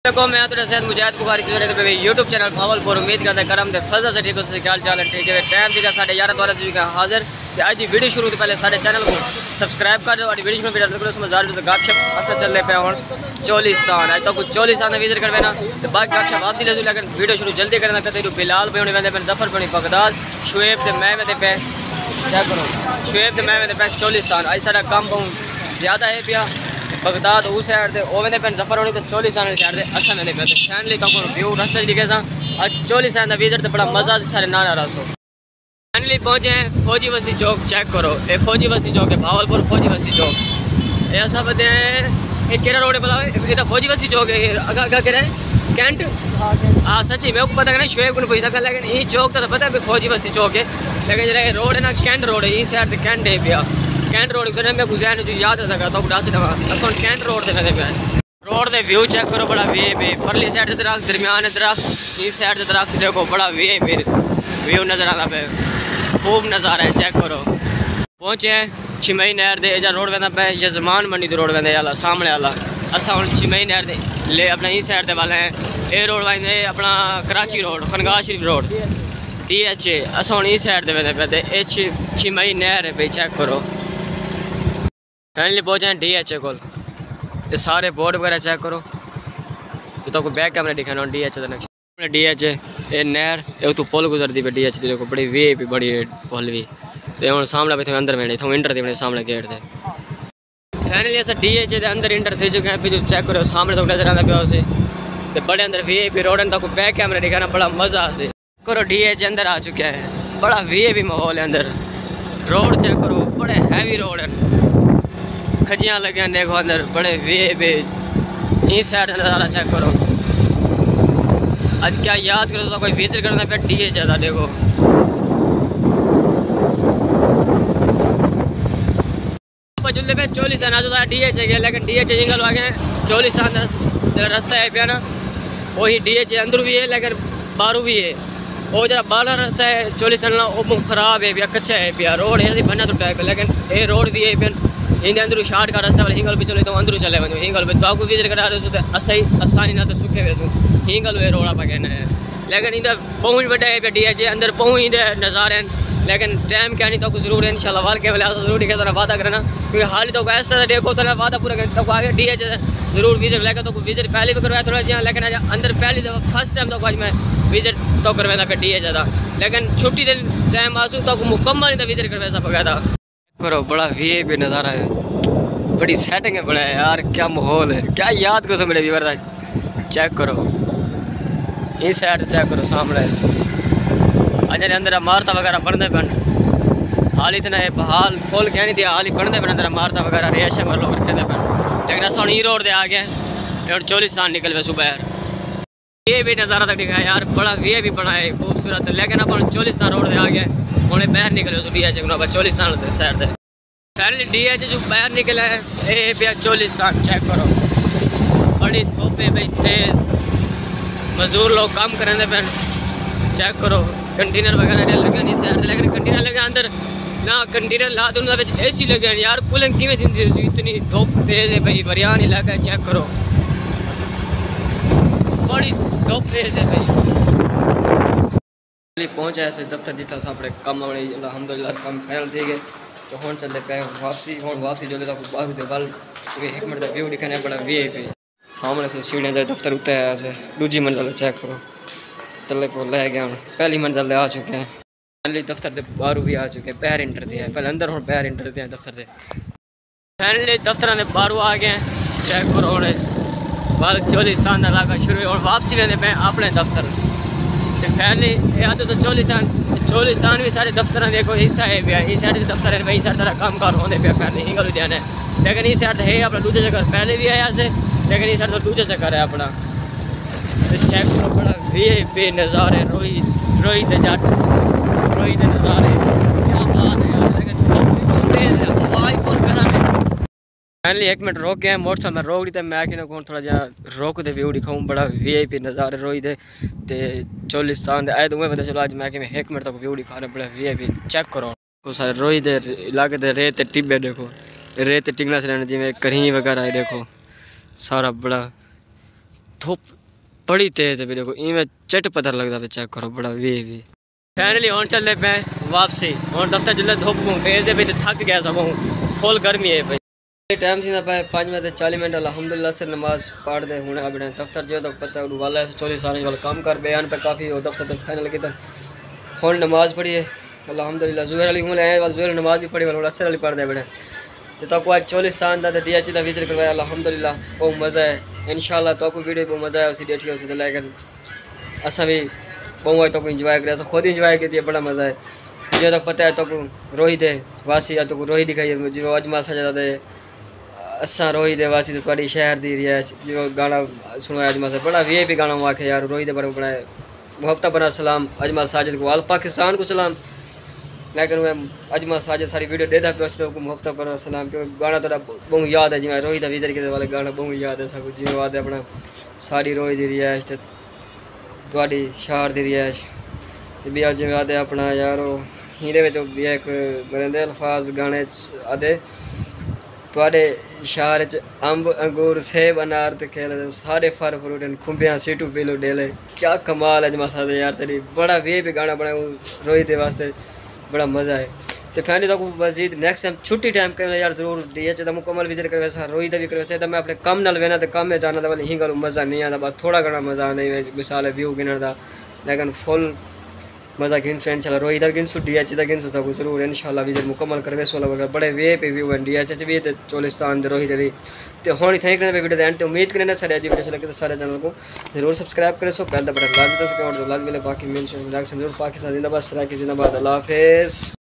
देखो मैं तो सैयद मुजाहिद बुखारी पे यूट्यूब चैनल भावलपुर उम्मीद करते करम दे फजल से ठीक हो क्या चाल है ठीक है टाइम दिखा 11:30 हाजिर आज वीडियो शुरू तो पहले सारे चैनल को सब्सक्राइब कर दो और वीडियो में गपशप असल चल रहे पे हूँ चोलिस्तान आज तो कुछ चोलिस्तान विजिट करवे ना तो बाकी गपशप वापसी ले लेकिन वीडियो शुरू जल्दी करना करते बिलाल पे होने पे जफर पे बगदाद शुएब के मैं पे क्या करो शुएब के मैं पे चोलिस्तान आज सारा कम बहुत ज़्यादा है पिया बगदाद उस साइड से ओवेंदे पे जफर होने तो चोलिस्तान साइड से असा मैंने पे फैमिली का व्यू रास्ते दिखे सा आज चोलिस्तान का विजिट तो बड़ा मजा सारे नाना रसो फाइनली पहुंचे हैं फौजी बस्ती चौक चेक करो ये फौजी बस्ती चौक है भावलपुर फौजी बस्ती चौक ये सब बताते हैं ये केरा रोड है बोला ये फौजी बस्ती चौक है अगा अगा केरा कैंट हाँ सच्ची मेरे को पता है ना शुएब को पैसा कर लेकिन ये चौक तो पता है फौजी बस्ती चौक है लेकिन जरा रोड है ना कैंट रोड है इस साइड कैंट है भैया कैंट रोड से मैं गुजैन जो याद है सकता हूँ डांस दफा कैंट रोड से मैंने पे रोड दे व्यू चेक करो बड़ा वे पे परली साइड से दरख्त दरमियान दरख्त इस साइड से दरख्त देखो बड़ा वे पे व्यू नज़र आता पे खूब नज़ारा है चेक करो पहुँचे हैं छिमई नहर दे इधर रोड वेंदा पे यजमान मंडी रोड वेंदे वाला सामने वाला असा हम छिमई नहर दे ले अपना इस साइड दे वाले हैं ये रोड वाले अपना Karachi road Khanqah Sharif road DH असा हम इस साइड दे वेंदे पे ये छिमई नहर है भाई चेक करो फाइनली पहुंचे हैं DH को ये सारे बोर्ड वगैरह चेक करो तो बैक कैमरा दिखाना DH DH ये नहर ये तो पुल गुजरती पे DH देखो बड़ी वे भी बड़ी पुल भी हम सामने पे अंदर में थे इंटर थे सामने गेट थे फाइनली ऐसा DH के अंदर इंटर थे चुके हैं फिर चेक करो सामने तो नजर आता पे उसे तो बड़े अंदर VIP रोड है तो बैक कैमरा दिखाना बड़ा मजा से करो DH अंदर आ चुके हैं बड़ा VIP माहौल है अंदर रोड चेक करो बड़े हैवी रोड है खजियाँ लगे देखो अंदर बड़े वे पे इस साइड नज़ारा चेक करो आज क्या याद करो तो कोई विजिट करना पे DH ज़्यादा देखो जुल्ले पे चोलिस्तान आ जाता DH है लेकिन DH जंगल आगे चोलिस्तान रास्ता है पे ना वही DH अंदर भी है लेकिन बारू भी है वो जरा बाहर रास्ता है चोलिस्तान वो खराब है भैया कच्चा है भैया रोड ऐसे बनना तो है लेकिन ये रोड भी है इंदे अंदर शार्ट का रास्ता वाले हिंगल पे चले तो अंदर चले वनो हिंगल पे तो विजिट करा रहे तो असही आसानी ना तो सुखे वे हिंगल वे रोड़ा पे कहना है लेकिन इधर पहुँच बड़ा है DH अंदर पहुँच दे नज़ारे लेकिन टाइम क्या नहीं तो जरूर है इंशाल्लाह वाल के वाले जरूर है तो वादा करना क्योंकि हाल तो ऐसा देखो तो वादा पूरा करना तो आगे DH जरूर विजिट लेकर तो विजिट पहले भी करवाया थोड़ा जहाँ लेकिन अंदर पहली दफ़ा फर्स्ट टाइम तो आज मैं विजिट तो करवाया पे DH ज़्यादा लेकिन छुट्टी दे टाइम आसू तो मुकम्मल नहीं विजिट करवा सका था करो बड़ा VIP नज़ारा है बड़ी सेटिंग है बड़ा है यार क्या माहौल है क्या याद करो मेरे व्यूअर चेक करो इस साइड चेक करो सामने अजय अंदर इमारत वगैरह बनते पे हाल इतना हाल खोल के नहीं दिया हाल ही बनते पे अंदर इमारत वगैरह रेशे में लोग रखते पे लेकिन असा ई रोड दे आ गए चोलिस्तान निकल पे सुबह ये भी नज़ारा तक दिखाया यार बड़ा VIP बना है खूबसूरत लेकिन अपन चोलिस्तान रोड दे आ गए उन्हें बाहर निकले तो DH चोलिस्तान साइड से पहले DH जो बाहर निकला है ये भैया चोलिस्तान चेक करो बड़ी धूपे भाई तेज मजदूर लोग काम करेंगे पे चेक करो कंटेनर वगैरह लगे नहीं साइड से लेकिन कंटेनर लगे अंदर ना कंटेनर ला दूँ AC लगे यार कूलिंग किमें इतनी धूप तेज है भाई बरियान इलाका है चेक करो बड़ी धूप तेज है भाई पहुँचा ऐसे दफ्तर जितना अपने कम अलहमदुलिल्लाह कम फाइनल थी गए तो हम चलते पे वापसी जो बाहर थे बल एक मिनट का व्यू दिखाने बड़ा VIP सामने से सीढ़ियाँ जाए दफ्तर उतर है ऐसे दूसरी मंजिल चेक करो तले को ले गया पहली मंजिल आ चुके हैं पहले दफ्तर के बाहर भी आ चुके हैं बाहर इंटर थे पहले अंदर हम बाहर इंटर थे दफ्तर से पहले दफ्तर के बाहर आ गए चेक करो बल चोलिस्तान का इलाका शुरू और वापसी लेने पे अपने दफ्तर फैमिली याद तो चोलिस्तान भी सारे दफ्तर देखो इस साइड भी इस साइड दफ्तर है भाई सारे तरह काम कार होने पे फैमिली हिंगल लुधियाना है लेकिन इस साइड है अपना दूसरे जगह पहले भी आया से लेकिन इस साइड तो दूसरे जगह है अपना तो चेक करो बड़ा VIP नज़ारे रोहित जाट रोहित नज़ारे क्या बात है यार लेकिन आवाज़ कौन करा मैं फाइनली एक मिनट रोक गए मोटरसाइकिल में रोक दी मैं कि कौन थोड़ा जहा रोक दे व्यू दिखाऊँ बड़ा VIP नज़ारे रोई दे चोलिस्तान दे आए तो मैं चलो आज मैं कि एक मिनट तक व्यू दिखा रहा बड़ा VIP चेक करो सारे रोई दे इलाके दे रेत टिब्बे देखो रेत टिंगला से जिमें कहीं वगैरह है देखो सारा बड़ा धुप बड़ी तेज है भी देखो इवें चट पता लगता पे चेक करो बड़ा वे भी फाइनली हुन चलते पे वापसी हुन दफ्तर जिले धुप भेज दे थक गया सब फुल गर्मी है भाई टाइम सी ना पाए 5 मिनट 40 मिनट अल्हम्दुलिल्लाह से नमाज पढ़ दे हुने अपने दफ्तर जो तक पता वाला 40 साल वाला काम कर बयान पे काफ़ी हो दफ्तर तक फाइनल की हुन नमाज पढ़ी है अल्हम्दुलिल्लाह जुहर अली हुन आए वाल जुहर नमाज भी पढ़ी वाल असर अली पढ़ दे बड़े तो तक आज 40 साल दा डीएच दा विजिट करवाया अल्हम्दुलिल्लाह बहुत मज़ा है इंशाल्लाह तो को वीडियो बहुत मज़ा है उसी डेठी उसी लेकिन असा भी बहुत तो इंजॉय करे खुद इंजॉय की बड़ा मज़ा है जो तक पता है तो रोहित है वासी या तो रोहित दिखाई जो अजमाल सजा दे असा रोहित है वासी तो थोड़ी शहर दी रिहायश जो गाना सुनवाया अजमाल से बड़ा वीआईपी गाना वाखे यार रोहित पर बनाए मुहब्बत बना सलाम अजमाल साजिद को आल पाकिस्तान को सलाम लेकिन मैं अजमाल साजिद सारी वीडियो देता पे उसको मुहब्बत बना सलाम क्योंकि गाना तो बहुत याद है जिम्मे रोहित विजर के वाले गाना बहुत याद है सब जिम्मे याद है अपना सारी रोहित दी रिहायश तो थोड़ी शहर दी रिहायश तो भी अज याद है अपना यारो हीरे में भी एक बरंदे अल्फाज गाने आदे थोड़े शहर च अंब अंगूर सेब अनार ते खेल सारे फल फ्रूट खुंबियाँ सीटू पीलू डेले क्या कमाल है जमा सादे यार तेरी बड़ा वे भी गाना बनाया रोहित वास्ते बड़ा मज़ा है तो फैमिली तक मजीद नेक्स्ट टाइम छुट्टी टाइम कर यार जरूर डीएच का मुकम्मल विजिट कर रोहित भी कर मैं अपने कम नाल वेना तो कम में जाना था ही गल मज़ा नहीं आता बस थोड़ा घना मज़ा नहीं मिसाल है व्यू गिनने का लेकिन फुल मज़ा गिनसू इंशाल्लाह रोहित गिनसू डीएच का गिनसू तक जरूर इंशाल्लाह विजिट मुकम्मल करवे सोला बड़े वे पे व्यू है डीएच भी चोलिस्तान रोहित भी तो होनी थैंक यू वीडियो एंड तो उम्मीद करें सारे आज वीडियो लगे तो सारे चैनल को जरूर सब्सक्राइब करें सो पहले बटन लाजमी तो बाकी मिल जरूर पाकिस्तान जिंदाबाद सराकी जिंदाबाद अल्लाह हाफिज़।